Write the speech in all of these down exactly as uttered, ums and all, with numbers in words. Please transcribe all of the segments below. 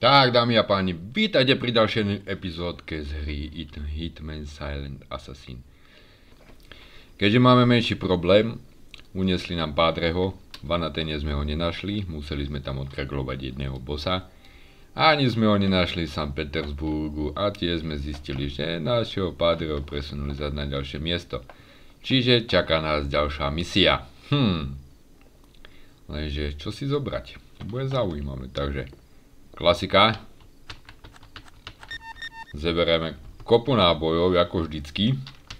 Tak, dámy a páni, vítajte pri ďalšej epizódke z hry Hitman Silent Assassin. Keďže máme menší problém, uniesli nám Pádreho, v Anatene sme ho nenašli, museli sme tam odkraglovať jedného bossa. Ani sme ho nenašli v Sankt Petersburgu a tiež sme zistili, že nášho Pádreho presunuli zase na ďalšie miesto. Čiže čaká nás ďalšia misia. Hm. Lenže čo si zobrať? To bude zaujímavé, takže... Klasika. Zeberieme kopu nábojov, ako vždycky.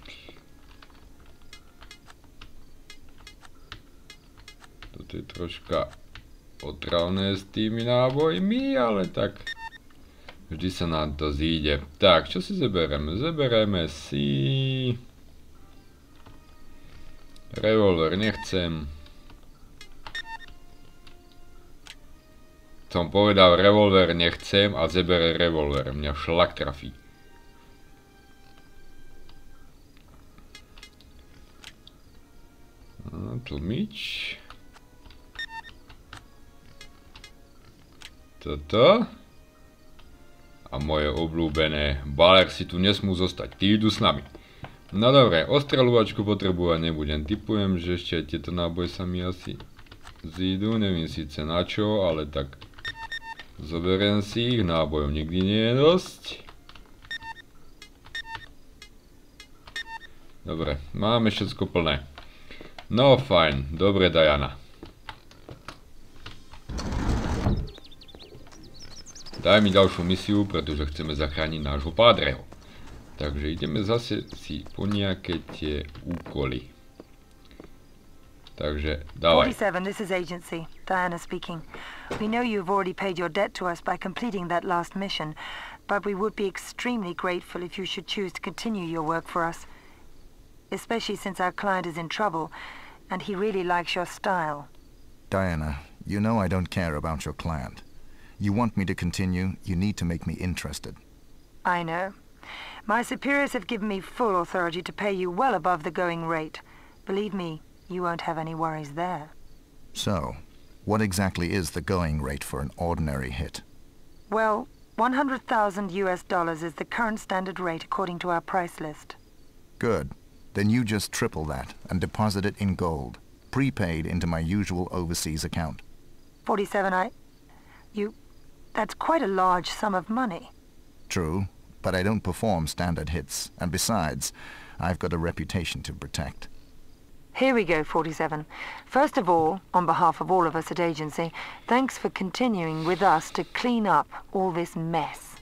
Toto je troška otravné s tými nábojmi, ale tak vždy sa nám to zíde. Tak, čo si zeberieme? Zeberieme si... Revolver nechcem. Som povedal, revolver nechcem a zebere revolver. Mňa šlak trafí. No, tlmič. Toto. A moje obľúbené. Baler si tu nesmú zostať. Tí idú s nami. No dobre, ostreľovačku potrebovať nebudem. Tipujem, že ešte tieto náboje sa mi asi zídu. Neviem síce na čo, ale tak... Zoberiem si ich, nábojov nikdy nie je dosť. Dobre, máme všetko plné. No fajn, dobre Diana. Daj mi ďalšiu misiu, pretože chceme zachrániť nášho Pádreho. Takže ideme zase si po nejaké tie úkoly. Takže, dávaj. forty-seven, this is Agency. Diana speaking. We know you've already paid your debt to us by completing that last mission, but we would be extremely grateful if you should choose to continue your work for us. Especially since our client is in trouble, and he really likes your style. Diana, you know I don't care about your client. You want me to continue, you need to make me interested. I know. My superiors have given me full authority to pay you well above the going rate. Believe me, you won't have any worries there. So, what exactly is the going rate for an ordinary hit? Well, one hundred thousand U S dollars is the current standard rate according to our price list. Good. Then you just triple that and deposit it in gold, prepaid into my usual overseas account. forty-seven, I... You... That's quite a large sum of money. True, but I don't perform standard hits, and besides, I've got a reputation to protect. Here we go, forty-seven. First of all, on behalf of all of us at Agency, thanks for continuing with us to clean up all this mess.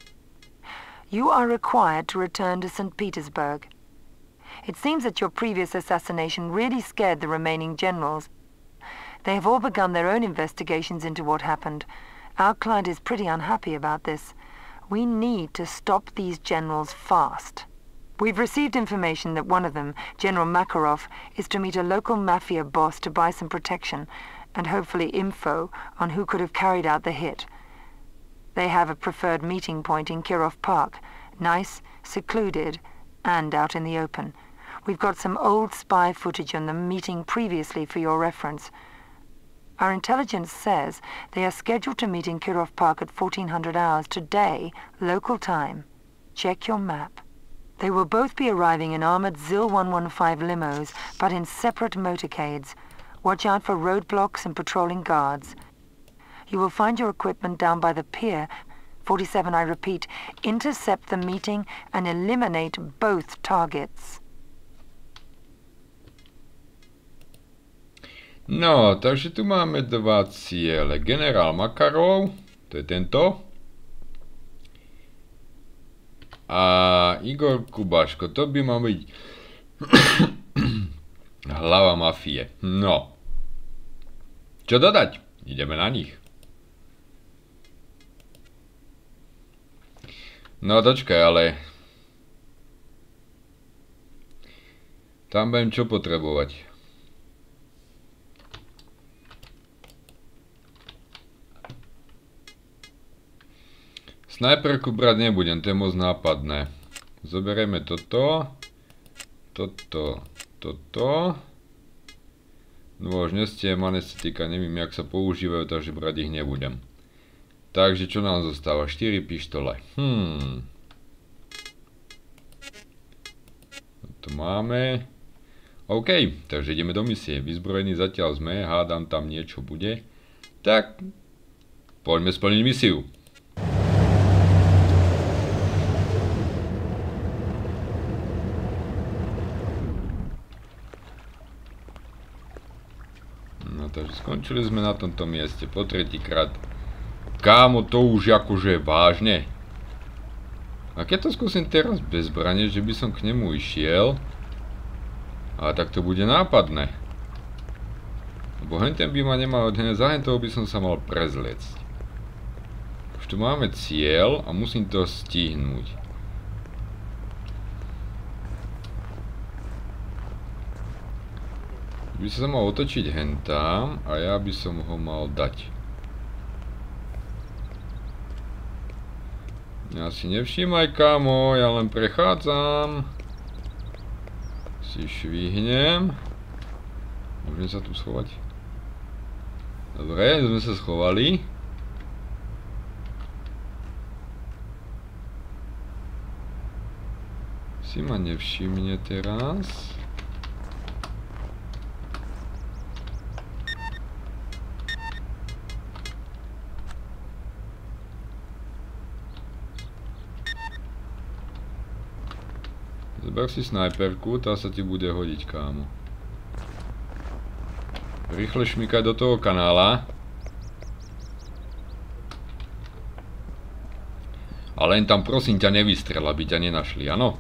You are required to return to Saint Petersburg. It seems that your previous assassination really scared the remaining generals. They have all begun their own investigations into what happened. Our client is pretty unhappy about this. We need to stop these generals fast. We've received information that one of them, General Makarov, is to meet a local mafia boss to buy some protection, and hopefully info on who could have carried out the hit. They have a preferred meeting point in Kirov Park, nice, secluded, and out in the open. We've got some old spy footage on them meeting previously for your reference. Our intelligence says they are scheduled to meet in Kirov Park at fourteen hundred hours today, local time. Check your map. They will both be arriving in armored Z I L one fifteen limos, but in separate motorcades. Watch out for roadblocks and patrolling guards. You will find your equipment down by the pier. forty-seven, I repeat, intercept the meeting and eliminate both targets. No, takže tu máme dva ciele. Generál Makarov, to je tento. A Igor Kubaško, to by mal byť hlava mafie. No. Čo dodať? Ideme na nich. No dočkaj, ale... Tam budem čo potrebovať. Snajperku brať nebudem, to je moc nápadné. Zoberieme toto. Toto. Toto. Nôž, nestiemané sa týka, neviem, jak sa používajú, takže brať ich nebudem. Takže čo nám zostáva? štyri pištole. Hmm. To máme. OK, takže ideme do misie. Vyzbrojení zatiaľ sme, hádam tam niečo bude. Tak, poďme splniť misiu. No takže skončili sme na tomto mieste po tretíkrát. Kámo, to už akože vážne. A keď to skúsim teraz bez zbrane, že by som k nemu išiel. A tak to bude nápadné. Lebo henten by ma nemal, za hentou by som sa mal prezliecť. Už tu máme cieľ a musím to stihnúť. By sa mal otočiť hentám a ja by som ho mal dať. Ja si nevšímaj, kámo, ja len prechádzam. Si švihnem. Môžem sa tu schovať? Dobre, sme sa schovali. Si ma nevšimne teraz. Zober si snajperku, tá sa ti bude hodiť, kámo. Rýchle šmykaj do toho kanála. A len tam prosím ťa nevystrel, aby ťa nenašli, áno?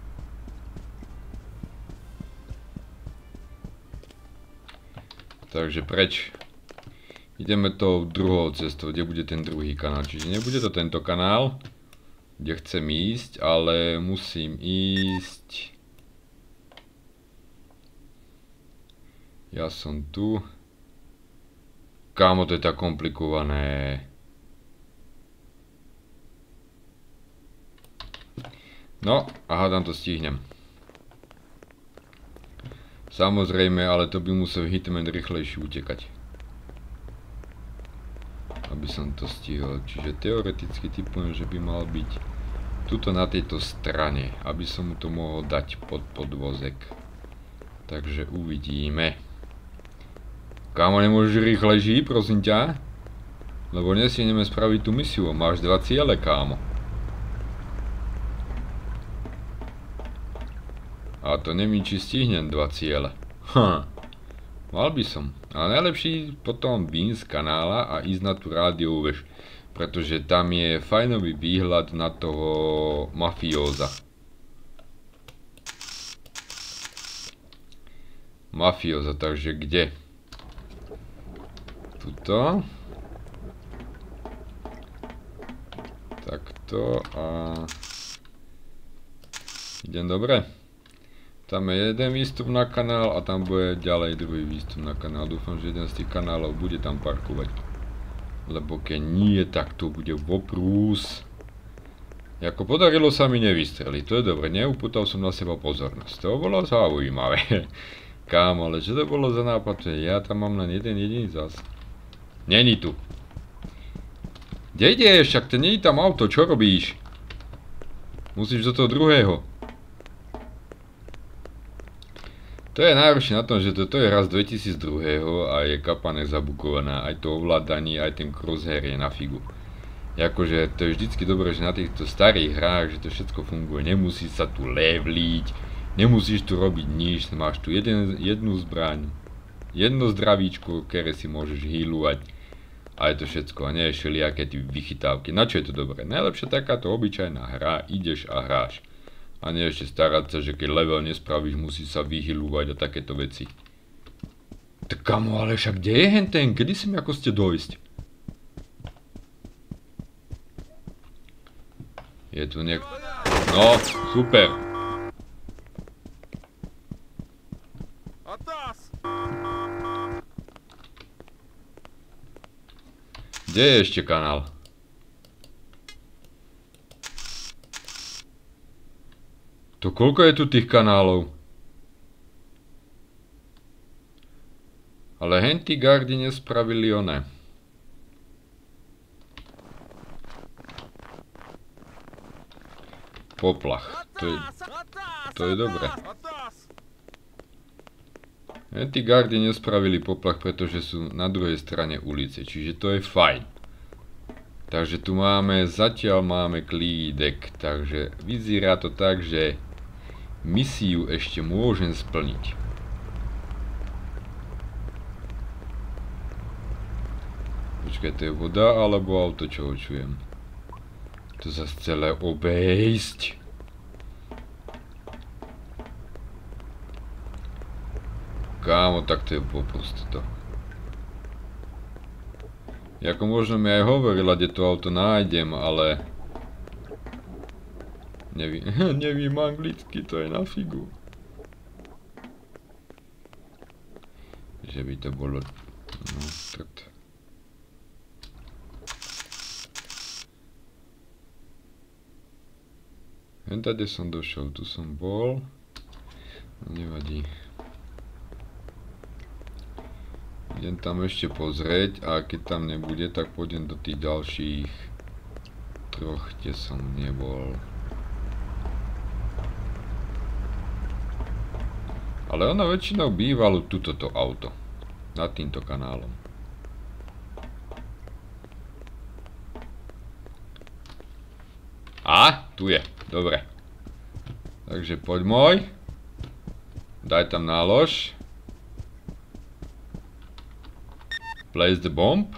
Takže preč. Ideme tou druhou cestou, kde bude ten druhý kanál. Čiže nebude to tento kanál, kde chcem ísť, ale musím ísť. Ja som tu. Kámo, to je tak komplikované. No, a hádam to stihnem. Samozrejme, ale to by musel Hitman rýchlejšie utekať. Aby som to stihol. Čiže teoreticky typujem, že by mal byť tuto na tejto strane, aby som mu to mohol dať pod podvozek. Takže uvidíme. Kámo, nemôžeš rýchlejší, prosím ťa? Lebo nestihneme spraviť tú misiu. Máš dva ciele, kámo. A to neviem, či stihnem dva ciele. Hm. Mal by som. Ale najlepší potom vyjsť z kanála a ísť na tú rádiovú vež. Pretože tam je fajnový výhľad na toho mafióza. Mafióza, takže kde? Tuto. Takto a... Idem dobre. Tam je jeden výstup na kanál a tam bude ďalej druhý výstup na kanál. Dúfam, že jeden z tých kanálov bude tam parkovať. Lebo keď nie, tak to bude voprús. Jako podarilo sa mi nevystreliť, to je dobre, neupútal som na seba pozornosť. To bolo zaujímavé. Kámo, ale čo to bolo za nápad? Ja tam mám len jeden jediný zas. Není tu. Kde ideš? Však to není tam auto, čo robíš? Musíš do toho druhého. To je najhoršie na tom, že toto je raz dvetisícdva a je kapané zabukovaná. Aj to ovládanie, aj ten crosshair je na figu. Akože to je vždycky dobré, že na týchto starých hrách, že to všetko funguje. Nemusíš sa tu levliť, nemusíš tu robiť nič. Máš tu jeden, jednu zbraň, jedno zdravíčko, ktoré si môžeš healovať. A je to všetko, a nie je všelijaké tie vychytávky. Na čo je to dobré? Najlepšia takáto obyčajná hra, ideš a hráš. A nie ešte starať sa, že keď level nespravíš, musíš sa vyhyľúvať a takéto veci. Tak kamo, ale však kde je henten? Kedy si mi ako ste dojsť? Je tu niek... No, super. Kde je ešte kanál? To koľko je tu tých kanálov? Ale henty gardi nespravili oné. poplach. To je, to je dobré. Tí gardi nespravili poplach, pretože sú na druhej strane ulice, čiže to je fajn. Takže tu máme, zatiaľ máme klídek, takže vyzerá to tak, že misiu ešte môžem splniť. Počkaj, to je voda alebo auto, čo ho čujem? To zase celé obejsť. Kámo, tak to je poprosto to. Jako možno mi aj hovorila, kde to auto nájdem, ale... Nevím, nevím anglicky, to je na figu. Že by to bolo... No, tak... Jen tady som došiel, tu som bol. Nevadí. Idem tam ešte pozrieť a keď tam nebude, tak pôjdem do tých ďalších troch, kde som nebol. Ale ono väčšinou bývalo tuto to auto. Nad týmto kanálom. A, tu je. Dobre. Takže poď môj. Daj tam nálož. Place the bomb.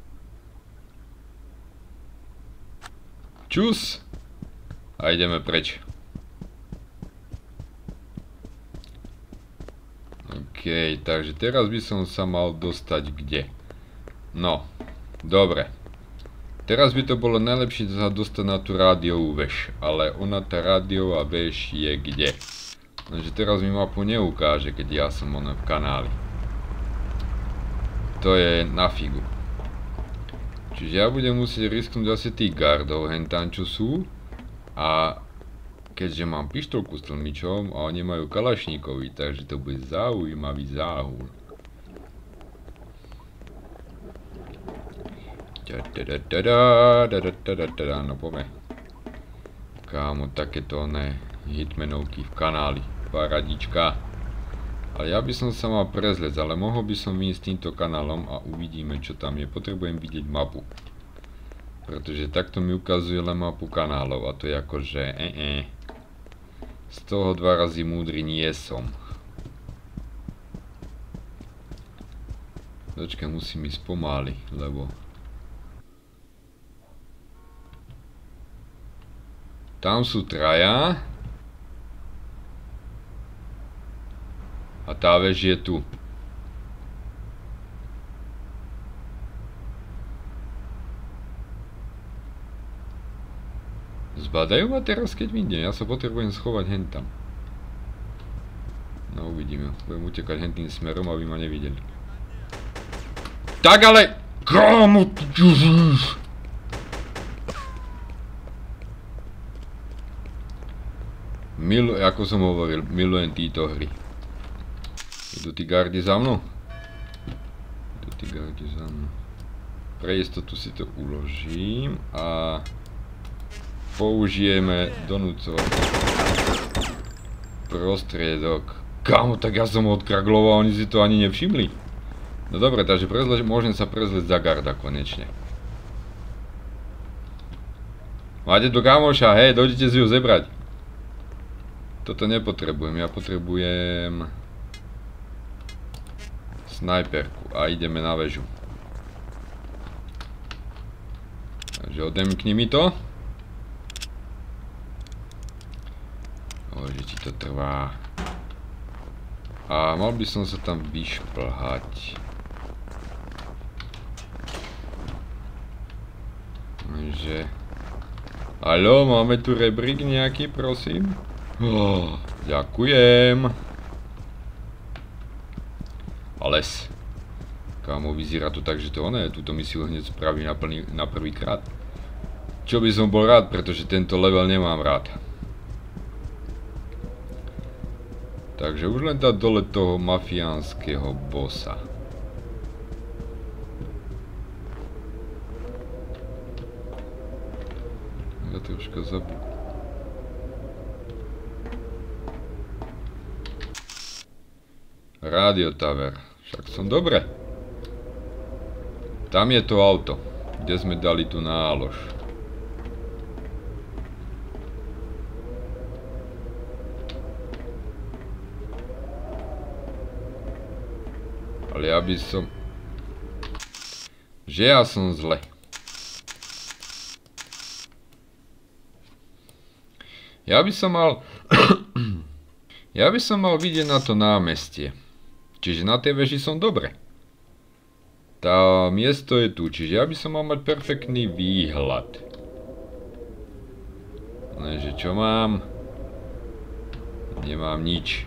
Čus. A ideme preč. OK, takže teraz by som sa mal dostať kde? No, dobre. Teraz by to bolo najlepšie sa dostať na tú rádiovú väž, ale ona tá rádiová väž je kde? Lenže teraz mi mapu neukáže, keď ja som ona v kanáli. To je na figu. Čiže ja budem musieť risknúť asi tých gardov, hen tam čo sú. A keďže mám pištolku s tlmičom a oni majú kalašníkovi, takže to bude zaujímavý záhul. No pome. Kámo, takéto oné hitmenovky v kanáli. Paradička. Ale ja by som sa mal prezliecť, ale mohol by som ísť týmto kanálom a uvidíme, čo tam je. Potrebujem vidieť mapu. Pretože takto mi ukazuje len mapu kanálov a to je akože ee. Z toho dva razy múdry nie som. Počkaj, musím ísť pomaly, lebo... Tam sú traja. A tá väž je tu. Zbadajú ma teraz, keď vidím. Ja sa potrebujem schovať hentam. No uvidíme. Budem utekať hentým smerom, aby ma nevideli. Tak ale... Kámo, ty čužíš! Milu... Ako som hovoril, milujem títo hry. Idú tí gardi za mnou? Idú tí gardi za mnou. Pre istotu si to uložím a použijeme donúcovací prostriedok. Kámo, tak ja som odkragloval, oni si to ani nevšimli. No dobre, takže prezleč, môžem sa prezleť za garda konečne. Máte tu kamoša, hej, dojdete si ho zebrať. Toto nepotrebujem, ja potrebujem... snajperku a ideme na väžu. Takže odemkni mi to. Že ti to trvá. A mal by som sa tam vyšplhať. Takže... Haló, máme tu rebrík nejaký, prosím? Oh, ďakujem. Les. Kámo, vyzerá to tak, že to ono je. Túto misiu hneď spraví na, plný, na prvý krát. Čo by som bol rád, pretože tento level nemám rád. Takže už len dať dole toho mafiánskeho bossa. Ja troška zabudol. Radio Tower. Však som dobre. Tam je to auto, kde sme dali tú nálož. Ale ja by som... Že ja som zle. Ja by som mal... ja by som mal vidieť na to námestie. Čiže na tej veži som dobre. Tá miesto je tu, čiže ja by som mal mať perfektný výhľad. Lenže čo mám? Nemám nič.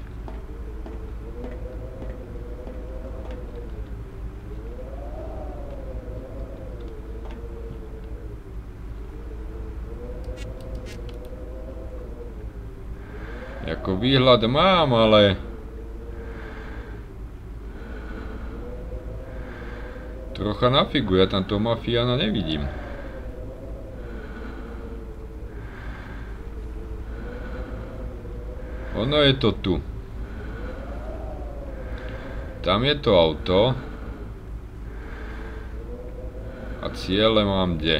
Jako výhľad mám, ale... Trocha na figu, ja tam toho mafiána nevidím. Ono je to tu. Tam je to auto. A ciele mám kde?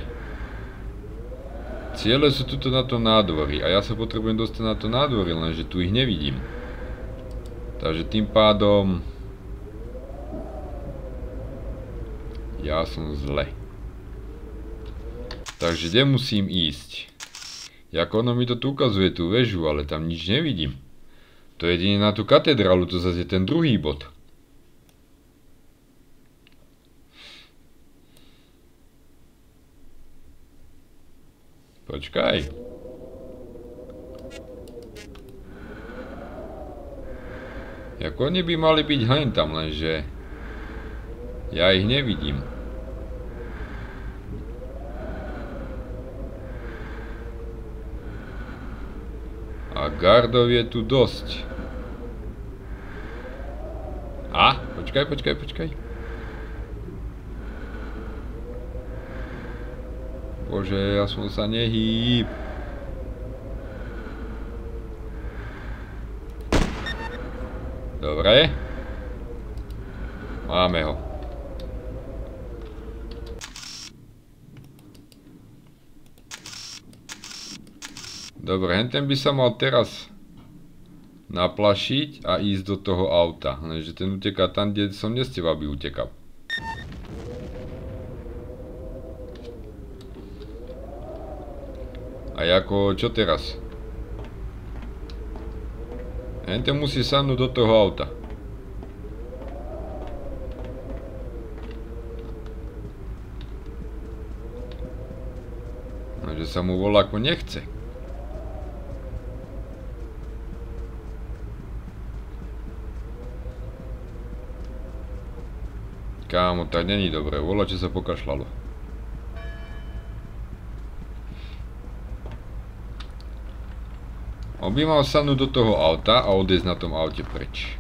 Ciele sú tuto na tom nádvorí a ja sa potrebujem dostať na to nádvorí, lenže tu ich nevidím. Takže tým pádom... Ja som zle. Takže kde musím ísť? Jako ono mi to tu ukazuje, tú väžu, ale tam nič nevidím. To je jedine na tú katedrálu, to zase je ten druhý bod. Počkaj. Jako oni by mali byť hen tam, lenže ja ich nevidím. A gardov je tu dosť. A, počkaj, počkaj, počkaj. Bože, ja som sa nehýb. Dobre. Máme ho. Dobre, henten by sa mal teraz naplašiť a ísť do toho auta. Lenže ten uteká tam, kde som nestiel, aby utekal. A jako, čo teraz? Henten musí sadnúť do toho auta. Takže sa mu voľako nechce. Kámo, tak není dobré, voľače sa pokašľalo. On by mal sadnúť do toho auta a odísť na tom aute preč.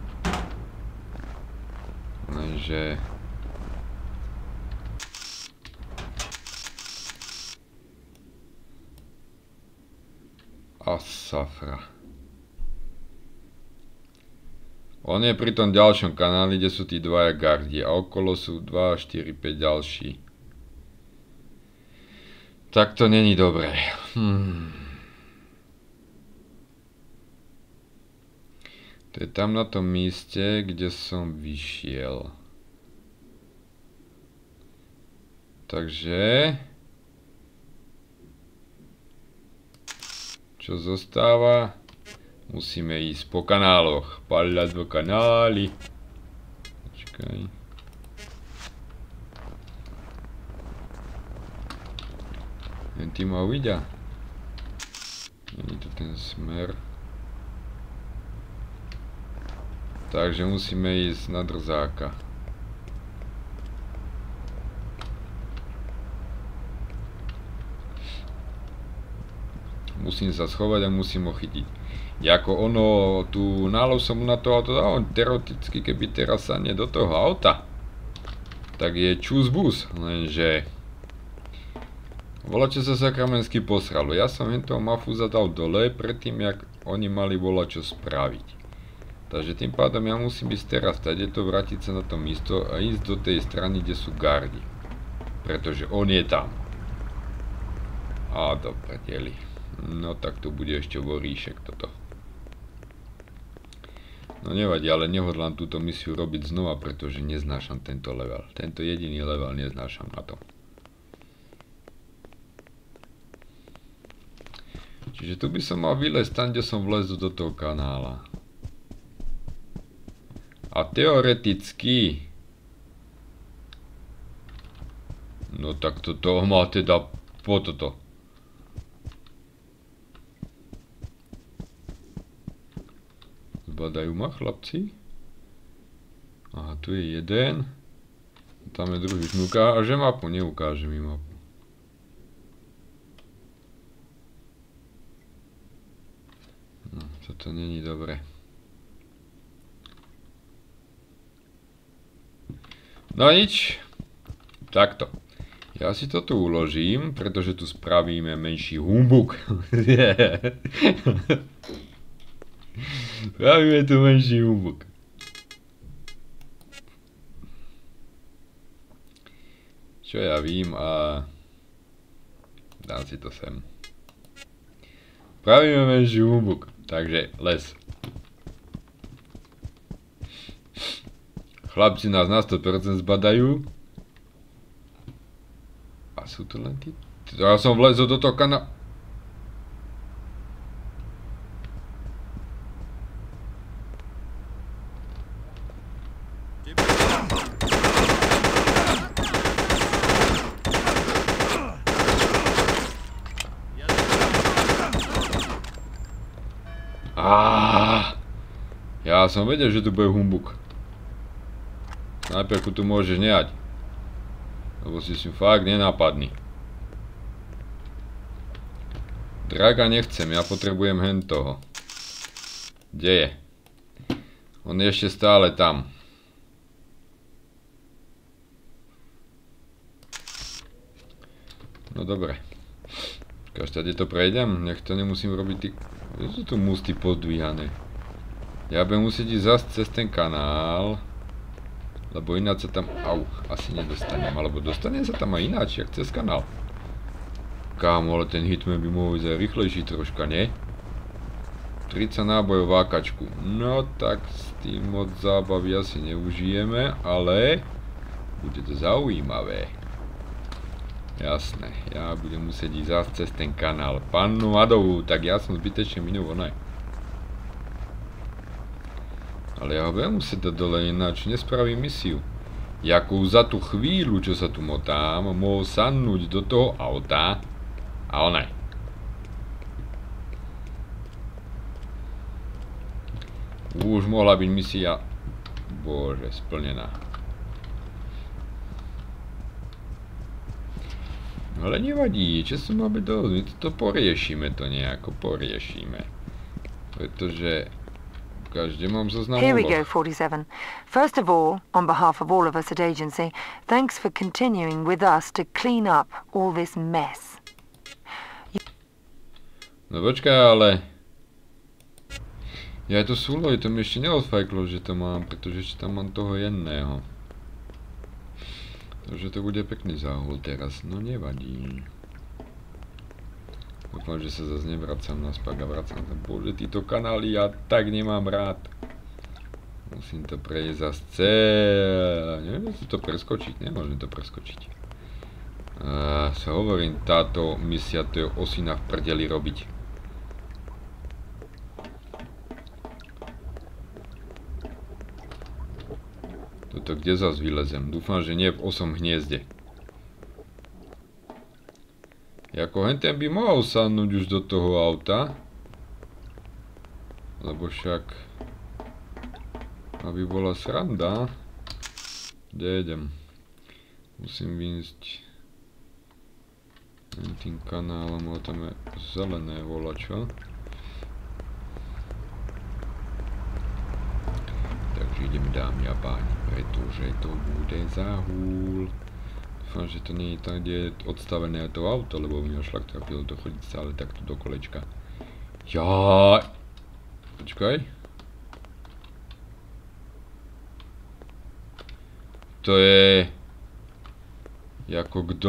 Lenže... A safra. On je pri tom ďalšom kanáli, kde sú tí dvaja gardi a okolo sú dva, štyri, päť ďalší. Tak to není dobré. Hmm. To je tam na tom míste, kde som vyšiel. Takže... Čo zostáva? Musíme ísť po kanáloch. Paľať do kanály. Počkaj. Jen tí ma uvidia. Není to ten smer. Takže musíme ísť na drzáka. Musím sa schovať a musím ho chytiť. Jako ono, tu nálov som mu na to auto dal, teoreticky keby teraz sa nie do toho auta, tak je čus bus, lenže volačo sa sakramensky posralo. Ja som jen toho mafúza dal dole, predtým jak oni mali volačo spraviť. Takže tým pádom ja musím ísť teraz tady to, vrátiť sa na to místo a ísť do tej strany, kde sú gardi. Pretože on je tam. A do prdeli. No tak to bude ešte voríšek toto. No nevadí, ale nehodlám túto misiu robiť znova, pretože neznášam tento level. Tento jediný level neznášam na to. Čiže tu by som mal vylezť tam, kde som vlezol do toho kanála. A teoreticky... No tak toto má teda po toto. Zbadajú ma chlapci. Aha, tu je jeden. Tam je druhý. Už mi ukáže mapu? Neukáže mi mapu. No, toto není dobré. No nič. Takto. Ja si to tu uložím, pretože tu spravíme menší humbuk. Spravíme tu menší humbuk. Čo ja vím a... dám si to sem. Spravíme menší humbuk. Takže les. Chlapci nás na sto percent zbadajú. A sú to len tí? Ja som vlezol do toho kanála. Ja som vedel, že tu bude humbuk. Najprv tu môžeš nehať. Lebo si si fakt nenápadný. Draga nechcem, ja potrebujem hen toho. Kde je? On je ešte stále tam. No dobre. Až tady to prejdem, nech to nemusím robiť ty... Kde sú tu musty pozdvíhané? Ja budem musieť ísť zase cez ten kanál. Lebo ináč sa tam... Au, asi nedostanem. Alebo dostanem sa tam aj ináč, jak cez kanál. Kámo, ale ten hitman by mohol ísť aj rýchlejší troška, nie? tridsať nábojov vákačku. No tak s tým moc zábavy asi neužijeme, ale... bude to zaujímavé. Jasné, ja budem musieť ísť zase cez ten kanál. Pannu Adovú, tak ja som zbytečne minul, ne? Ale ja ho budem musieť dať dole, ináč nespravím misiu. Jakou za tú chvíľu, čo sa tu motám, mohol sadnúť do toho auta. Ale ne. Už mohla byť misia, bože, splnená. Ale nevadí, čo sa máme dosť, my to poriešime to nejako, poriešime. Pretože... Here we go, forty-seven. First of all, on behalf of all of us at Agency, thanks for continuing with us to clean up all this mess. No počkaj, ale... Ja to súlovi, to mi ešte neodfajklo, že to mám, pretože ešte tam mám toho jedného. Takže to bude pekný záhul teraz, no nevadí. Dúfam, že sa zase nevracam naspäť a vracam sa. Bože, títo kanály ja tak nemám rád. Musím to prejsť zase celé. Neviem, si to preskočiť. Nemôžem to preskočiť. Uh, sa hovorím, táto misia, to je osina v prdeli robiť. Toto kde zase vylezem? Dúfam, že nie v osom hniezde. Jako henten by mohol sadnúť už do toho auta. Lebo však... aby bola sranda. Kde idem? Musím výjsť... tým kanálom, ale tam je zelené volačo. Takže idem, dámy a páni, pretože to bude záhul. Dúfam, že to nie je tam, kde je odstavené to auto, lebo mi ho šlak trafil to chodiť stále takto do kolečka. Jaj! Počkaj. to je... Jako kdo?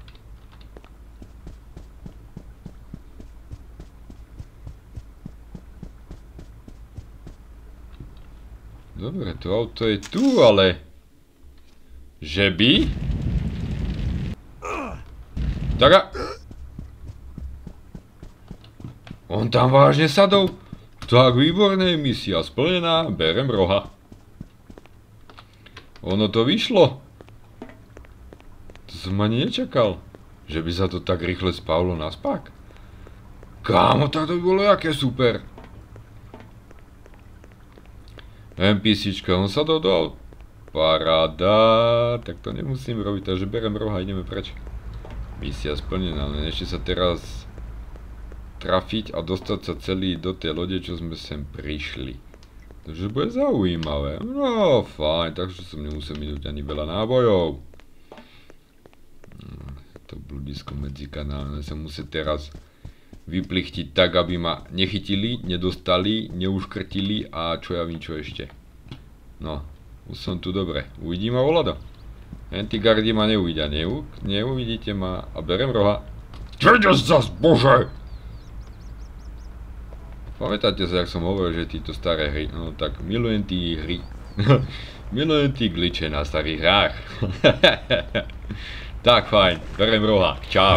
Dobre, to auto je tu, ale... Že by? Tak a... On tam vážne sadol? Tak výborné, misia splnená, berem roha. Ono to vyšlo. To som ani nečakal, že by sa to tak rýchle spavlo na spák. Kámo, tak to by bolo jaké super. NPCčka, on sadol do auta. Paráda, tak to nemusím robiť, takže berem roha, ideme preč. Misia splnená, len ešte sa teraz trafiť a dostať sa celý do tej lode, čo sme sem prišli. Takže bude zaujímavé. No, fajn, takže som nemusel minúť ani veľa nábojov. To bludisko medzikanálne sa musí teraz vyplichtiť tak, aby ma nechytili, nedostali, neuškrtili a čo ja vím, čo ešte. No, už som tu dobre. Uvidí ma volado. Tí gardi ma neuvidia, Neu, neuvidíte ma a berem roha. Čože zas, bože! Pamätáte sa, jak som hovoril, že títo staré hry, no tak milujem tí hry. Milujem tí glitche na starých hrách. Tak fajn, berem roha, čau.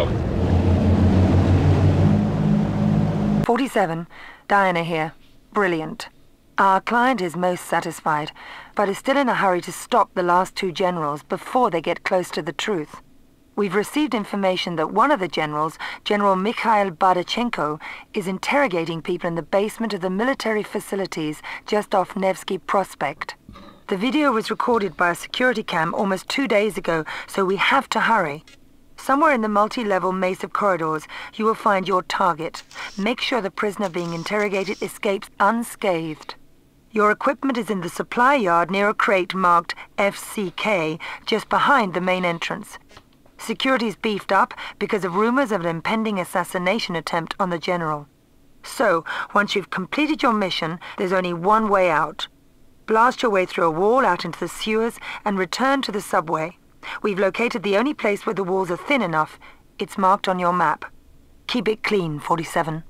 forty-seven, Diana here. Brilliant. Our client is most satisfied, but is still in a hurry to stop the last two generals before they get close to the truth. We've received information that one of the generals, General Mikhail Bardachenko, is interrogating people in the basement of the military facilities just off Nevsky Prospect. The video was recorded by a security cam almost two days ago, so we have to hurry. Somewhere in the multi-level maze of corridors, you will find your target. Make sure the prisoner being interrogated escapes unscathed. Your equipment is in the supply yard near a crate marked F C K, just behind the main entrance. Security's beefed up because of rumors of an impending assassination attempt on the general. So, once you've completed your mission, there's only one way out. Blast your way through a wall out into the sewers and return to the subway. We've located the only place where the walls are thin enough. It's marked on your map. Keep it clean, forty-seven.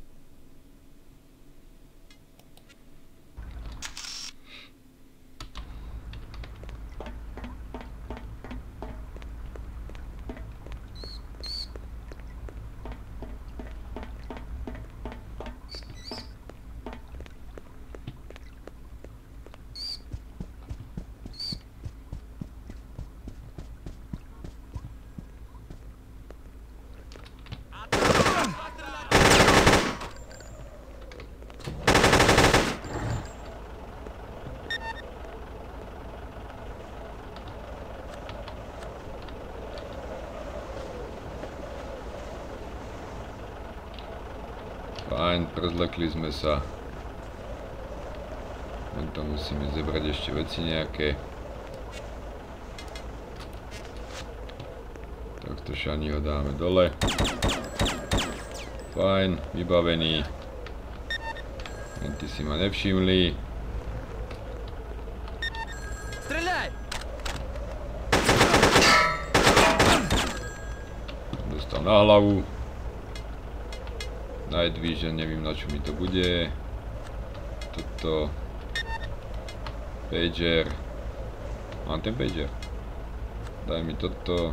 Fajn, prezlekli sme sa. Len to musíme zebrať ešte veci nejaké. Takto šani ho dáme dole. Fajn, vybavený. Len ty si ma nevšimli. Streľaj! Dostal na hlavu. Night Vision, nevím, na čo mi to bude. Toto. Pager. Mám ten pager. Daj mi toto.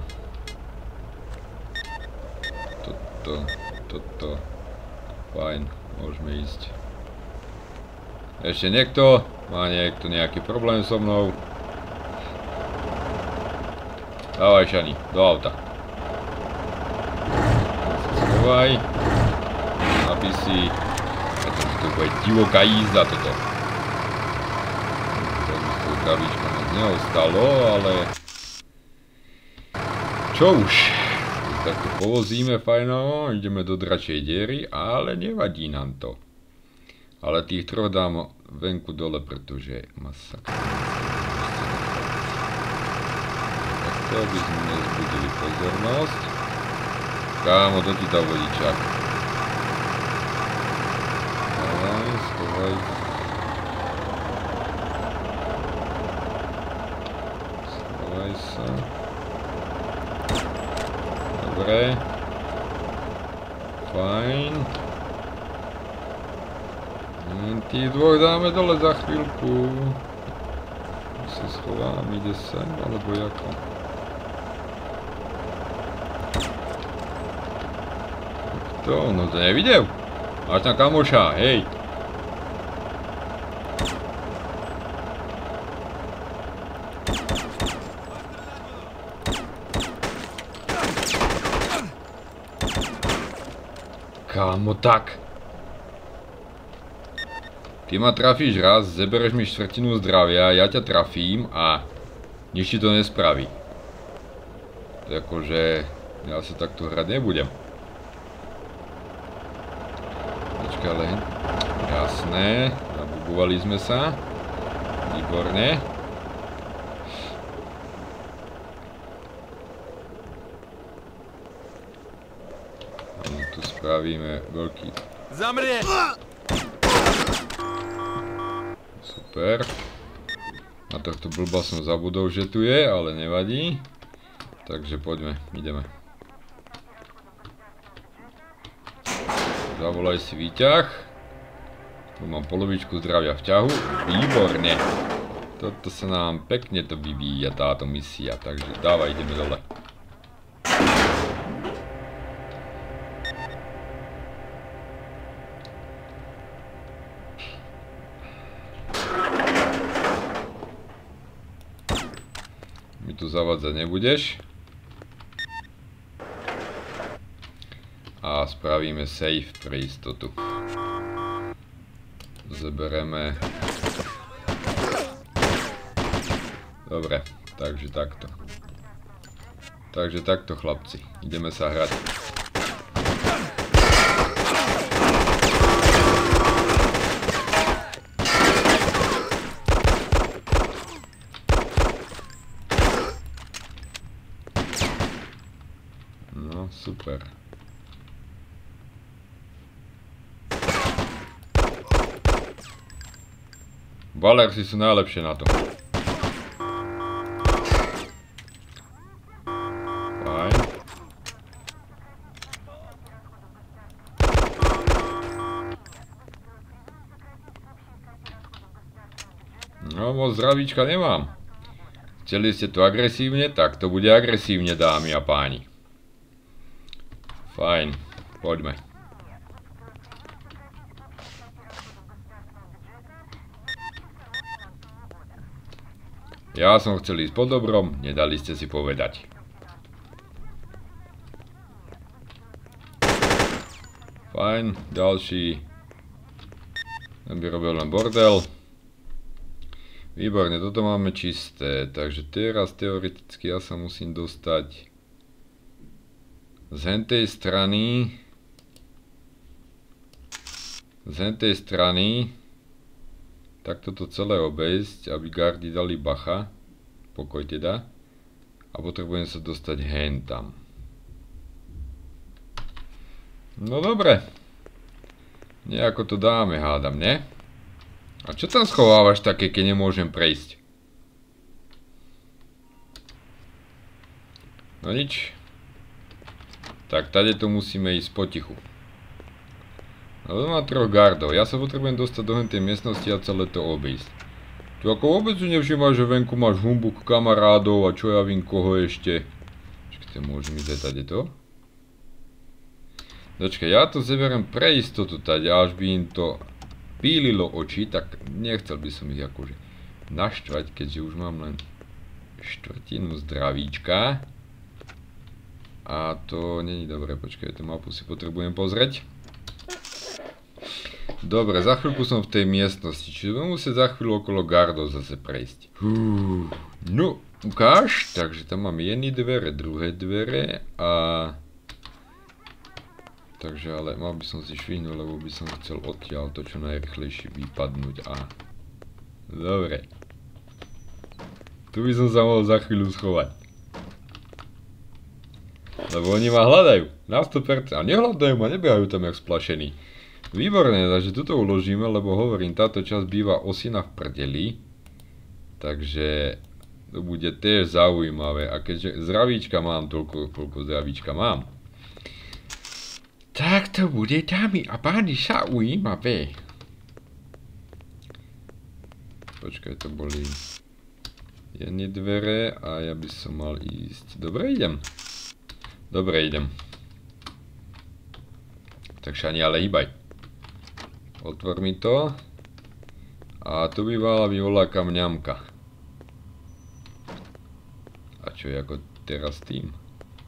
Toto. Toto. Fajn, môžeme ísť. Ešte niekto? Má niekto nejaký problém so mnou? Dávaj, Šani, do auta. Schovaj. Napisy. A to, to bude divoká jízda toto. To by s tou krabičkou moc neostalo, ale... Čo už? Tak to povozíme fajno, ideme do dračej diery, ale nevadí nám to. Ale tých troch dám venku dole, pretože masakra. Takto by sme nezbudili pozornosť. Kámo, to ti dá vodičák. Dávaj, schovaj. Schovaj Dobre. Fajn. Tých dvoch dáme dole za chvíľku. Sa schovám, ide sem, alebo jako? To, no to nevidel. Máš tam kamoša, hej. Kámo, tak. Ty ma trafíš raz, zebereš mi štvrtinu zdravia, ja ťa trafím a nič ti to nespraví. To je akože, ja sa takto hrať nebudem. Počkaj, ale... Jasné, zabubovali sme sa. Výborne. Tu spravíme veľký... Zamrie! Super. Na tohto blba som zabudol, že tu je, ale nevadí. Takže poďme, ideme. Zavolaj si výťah. Tu mám polovičku zdravia v ťahu. Výborne. Toto sa nám pekne to vyvíja, táto misia. Takže dávaj, ideme dole. Mi tu zavádzať nebudeš. A spravíme save pre istotu. Zebereme. Dobre, takže takto. Takže takto, chlapci. Ideme sa hrať. No, super. Balersi sú najlepšie na to. Fajn. No, moc zdravíčka nemám. Chceli ste to agresívne? Tak to bude agresívne, dámy a páni. Fajn, poďme. Ja som chcel ísť po dobrom, nedali ste si povedať. Fajn, ďalší. Ten by robil len bordel. Výborne, toto máme čisté, takže teraz teoreticky ja sa musím dostať z hentej strany. Z hentej strany. Tak toto celé obejsť, aby gardi dali bacha. Pokoj teda. A potrebujem sa dostať hen tam. No dobre. Nejako to dáme, hádam, ne? A čo tam schovávaš také, keď nemôžem prejsť? No nič. Tak, tady to musíme ísť potichu. No to má troch gardov, ja sa potrebujem dostať do tej miestnosti a celé to obísť. Tu ako vôbec si nevšímaš, že venku máš humbuk kamarádov a čo ja vím koho ešte. Počkajte, môžem ísť aj tady to? Dočkaj, ja to zeberiem pre istotu tady, až by im to pílilo oči, tak nechcel by som ich akože naštvať, keďže už mám len štvrtinu zdravíčka. A to není dobré, počkaj, tú mapu si potrebujem pozrieť. Dobre, za chvíľku som v tej miestnosti, čiže budem musieť za chvíľu okolo gardov zase prejsť. Hú, no, ukáž, takže tam mám jedny dvere, druhé dvere a... Takže ale mal by som si švihnúť, lebo by som chcel odtiaľ to čo najrychlejšie vypadnúť a... Dobre. Tu by som sa mohol za chvíľu schovať. Lebo oni ma hľadajú, na sto percent, a nehľadajú ma, nebehajú tam jak splašení. Výborné, takže tuto uložíme, lebo hovorím, táto časť býva osina v prdeli. Takže to bude tiež zaujímavé. A keďže zdravíčka mám toľko, koľko zdravíčka mám, Tak to bude, dámy a páni, zaujímavé. Počkaj, to boli jedny dvere a ja by som mal ísť. Dobre, idem. Dobre, idem. Takže ani ale hýbaj. Otvor mi to. A tu by mala byť voľaká mňamka. A čo je ako teraz tým?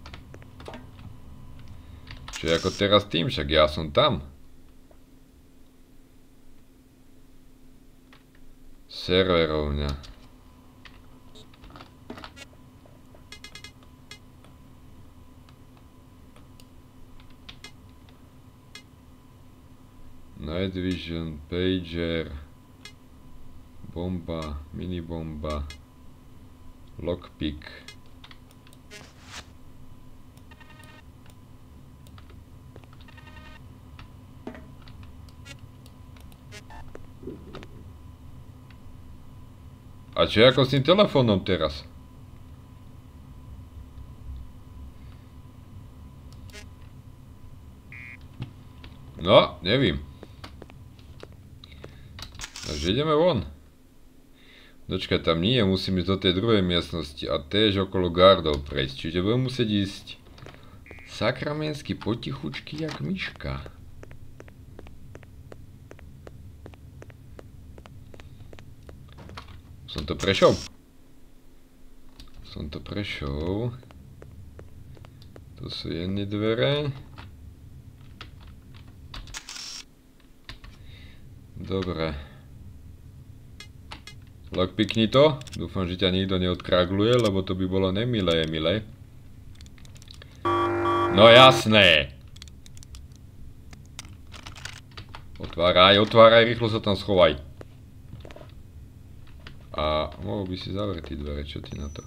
Čo je ako teraz tým? Však ja som tam. Serverovňa. Night Vision, Pager, bomba, minibomba, lockpick. A čo je ako s tým telefónom teraz? No, nevím. Takže ideme von. Dočkaj, tam nie, musím ísť do tej druhej miestnosti a též okolo gardov prejsť. Čiže budem musieť ísť sakramensky potichučky jak myška. Som to prešiel. Som to prešiel. To sú jedny dvere. Dobre. Lockpickni to. Dúfam, že ťa nikto neodkragluje, lebo to by bolo nemilé, milé. No jasné. Otváraj, otváraj, rýchlo sa tam schovaj. A mohol by si zavrieť tie dvere, čo ty na to?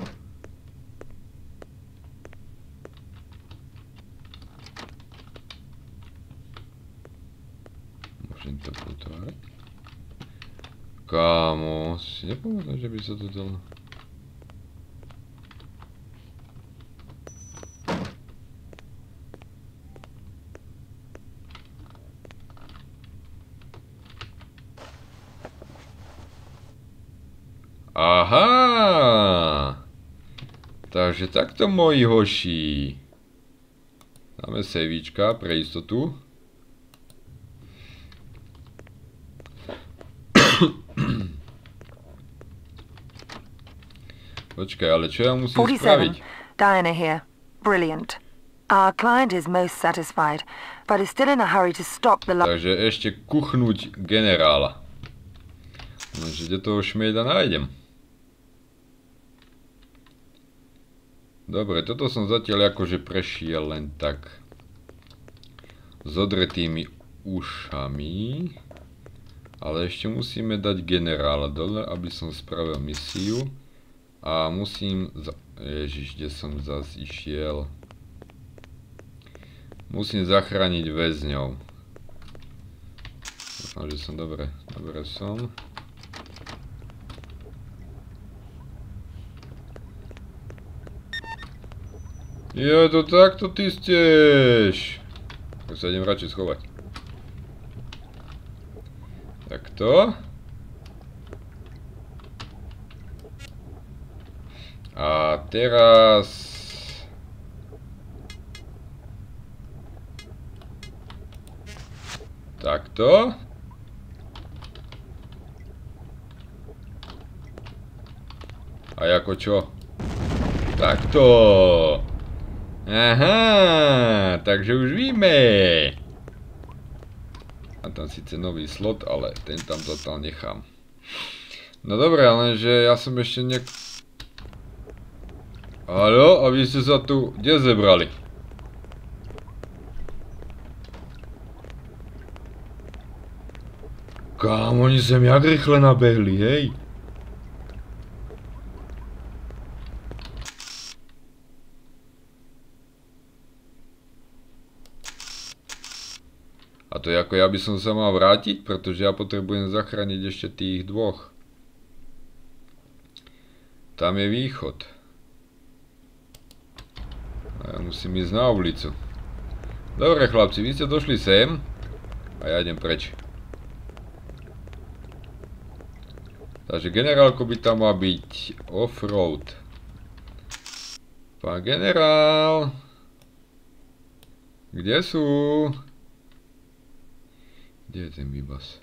Môžem to otvárať? Kámo, si nepamätám, že by sa to dalo. Aha! Takže takto, moji hoši. Dáme sejvíčka pre istotu. Počkaj, ale čo ja musím spraviť? Diana here. Brilliant. Our client is most satisfied, but is still in a hurry to stop the... Takže ešte kuchnúť generála. Lenže kde toho šmejda nájdem? Dobre, toto som zatiaľ akože prešiel len tak s odretými ušami. Ale ešte musíme dať generála dole, aby som spravil misiu. A musím... Ježiš, kde som zas išiel? Musím zachrániť väzňov. Dúfam, že som dobre. Dobre som. Je to takto ty steš. Tak sa idem radšej schovať. Takto. A teraz... Takto. A ako čo? Takto. Aha, takže už víme. A tam síce nový slot, ale ten tam zatiaľ nechám. No dobré, lenže ja som ešte nejak... Haló, a vy ste sa tu kde zebrali? Kámo, oni sem jak rýchle nabehli, hej? A to je ako ja by som sa mal vrátiť, pretože ja potrebujem zachrániť ešte tých dvoch. Tam je východ. A ja musím ísť na ulicu. Dobre chlapci, vy ste došli sem a ja idem preč. Takže generálko by tam mal byť offroad. Pán generál. Kde sú? Kde je ten výbas?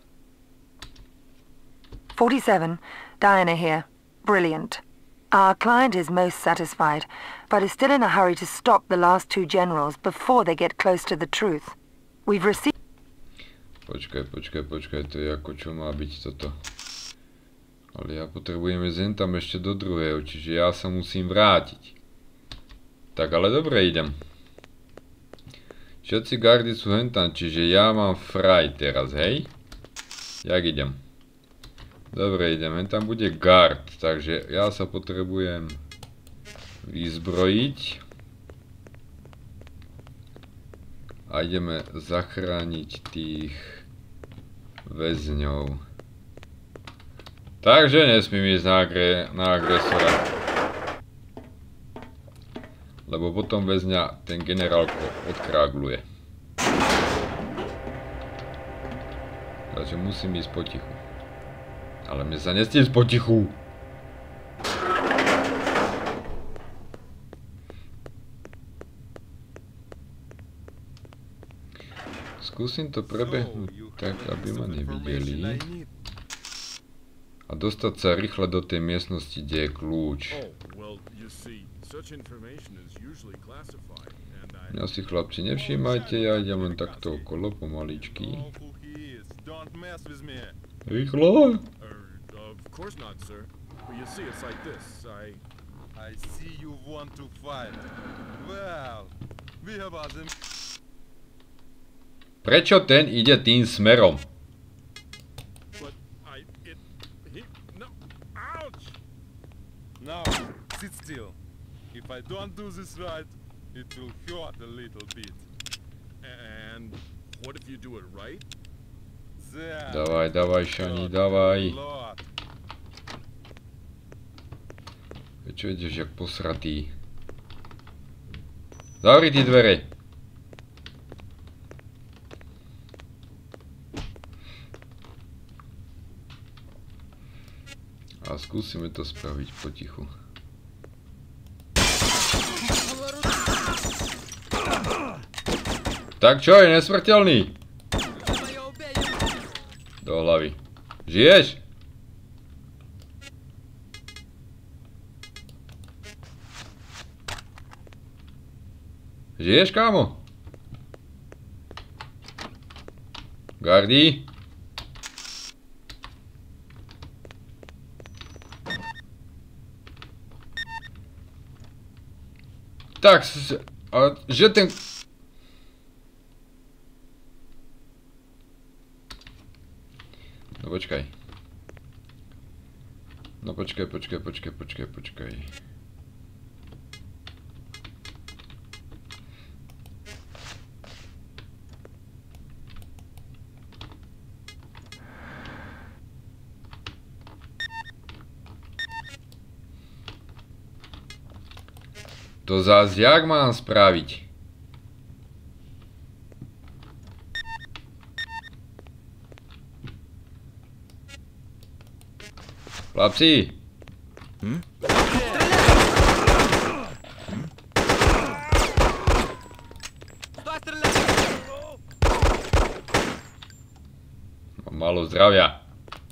forty-seven, Diana here. Brilliant. Our client is most satisfied, but is still in a hurry to stop the last two generals before they get close to the truth. We've received... Počkaj, počkaj, počkaj, to je ako čo má byť toto. Ale ja potrebujem ísť tam ešte do druhého, čiže ja sa musím vrátiť. Tak ale dobre idem. Všetci gardy sú hentam, čiže ja mám fraj teraz, hej? Jak idem? Dobre idem, hentam bude guard, takže ja sa potrebujem vyzbrojiť. A ideme zachrániť tých väzňov. Takže nesmím ísť na, agre, na agresora. Lebo potom väzňa ten generálko odkrágluje. Takže musím ísť potichu. Ale mne sa nestie ísť potichu. Skúsim to prebehnúť tak, aby ma nevideli. A dostať sa rýchle do tej miestnosti, kde je kľúč. Mňa si chlapci nevšímajte, ja idem len takto okolo pomaličky. Rýchlo! Prečo ten ide tým smerom? Now, sit still. If I don't do this right, it will hurt a little bit. And what if you do it right? There. Davaj, davaj, Šani, davaj. Čo ideš jak posratý? Zavri ty dvere. A skúsime to spraviť potichu. Tak čo, je nesmrteľný? Do hlavy. Žiješ? Žiješ, kámo? Gardi? Tak, a že ten... No počkaj. No počkaj, počkaj, počkaj, počkaj, počkaj. To zás jak mám spraviť? Chlapci! Hm? Mám málo zdravia.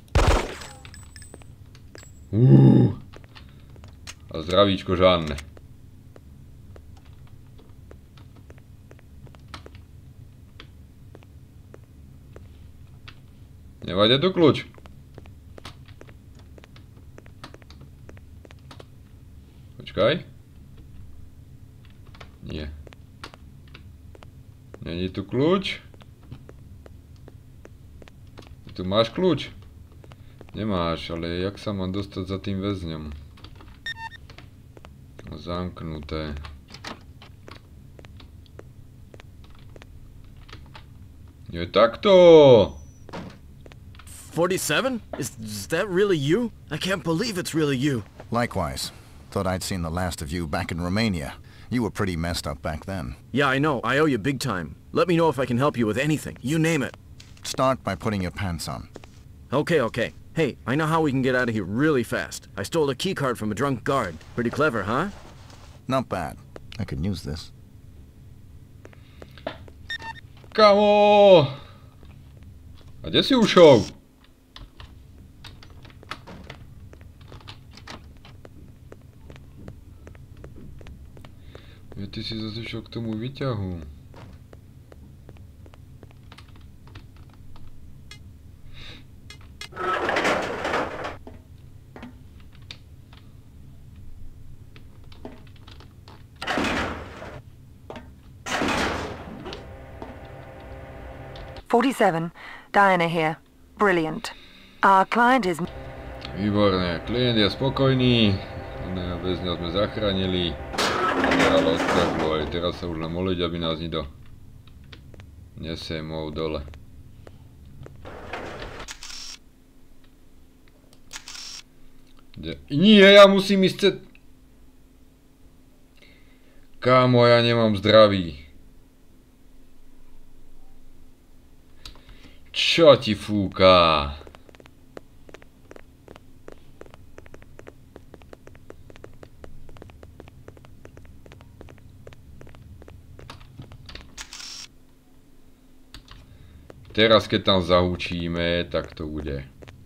Uuu. A zdravíčko žádne. Nevadí tu kľúč. Počkaj. Nie. Není tu kľúč. Tu máš kľúč? Nemáš, ale jak sa mám dostať za tým väzňom? Zamknuté. Je takto! forty-seven? Is, is that really you? I can't believe it's really you. Likewise. Thought I'd seen the last of you back in Romania. You were pretty messed up back then. Yeah, I know. I owe you big time. Let me know if I can help you with anything. You name it. Start by putting your pants on. Okay, okay. Hey, I know how we can get out of here really fast. I stole a keycard from a drunk guard. Pretty clever, huh? Not bad. I could use this. Kámo! A kde si ušol? Ja, ty si zase išiel k tomu výťahu. forty-seven, Diana here. Brilliant. Our client is... Výborné, klient je spokojný, jedného väzňa sme zachránili, generál odtrhlo, aj teraz sa už len moliť, aby nás nikto nesemol dole. De... Nie, ja musím ísť cez... Kámo, ja nemám zdraví. Čo ti fúka? Teraz keď tam zahučíme, tak to bude.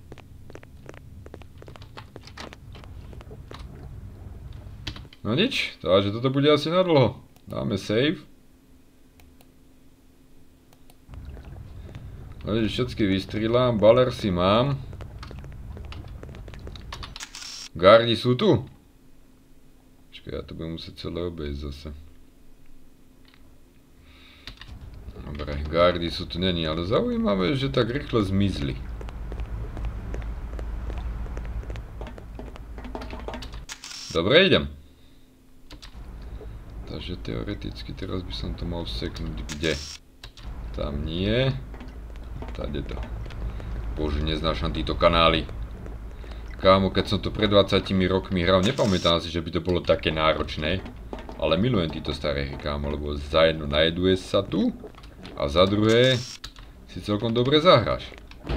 No nič, takže toto bude asi nadlho. Dáme save. Všetky vystrelám, baler si mám. Gardi sú tu? Počkaj, ja to budem musieť celé obejsť zase. Dobre, gardi sú tu není, ale zaujímavé, že tak rýchlo zmizli. Dobre, idem. Takže teoreticky teraz by som to mal seknúť kde? Tam nie. Tady to. Bože, neznášam títo kanály. Kámo, keď som to pred dvadsiatimi rokmi hral, nepamätám si, že by to bolo také náročné. Ale milujem títo staré hry, kámo, lebo za jedno najeduje sa tu a za druhé si celkom dobre zahráš.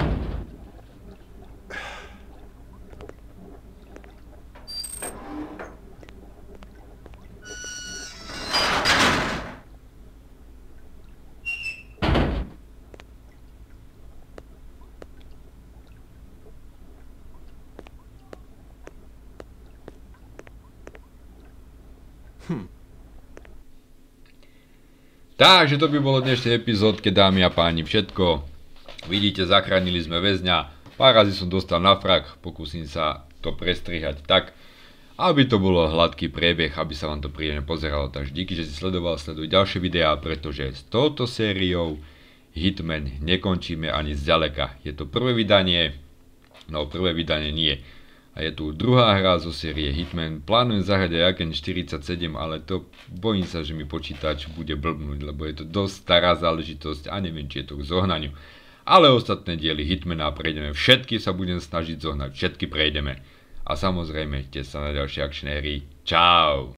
Hm. Takže to by bolo dnešnej epizódke, dámy a páni, všetko. Vidíte, zachránili sme väzňa, pár razy som dostal na frak, pokúsim sa to prestrihať tak, aby to bolo hladký priebeh, aby sa vám to príjemne pozeralo. Takže díky, že si sledoval, sleduj ďalšie videá, pretože s touto sériou Hitman nekončíme ani zďaleka. Je to prvé vydanie, no prvé vydanie nie. A je tu druhá hra zo série Hitman. Plánujem zahrať aj Agent štyridsaťsedem, ale to bojím sa, že mi počítač bude blbnúť, lebo je to dosť stará záležitosť a neviem, či je to k zohnaniu. Ale ostatné diely Hitmana prejdeme všetky, sa budem snažiť zohnať, všetky prejdeme. A samozrejme, tiež sa na ďalšie akčné hry. Čau!